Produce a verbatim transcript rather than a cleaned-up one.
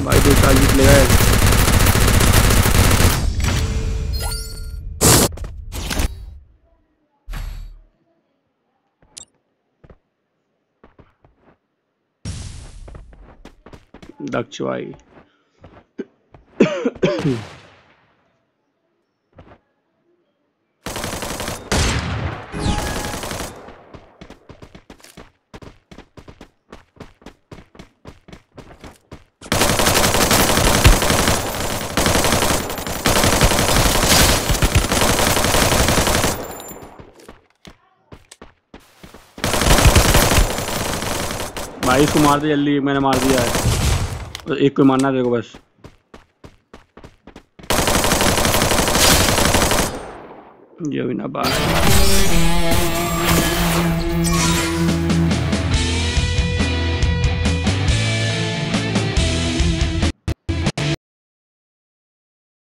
भाई दो चार जीत ले गए। दक्ष भाई भाई इसको मार दे जल्दी, मैंने मार दिया है। एक को मारना देखो बस। ये भी ना बात।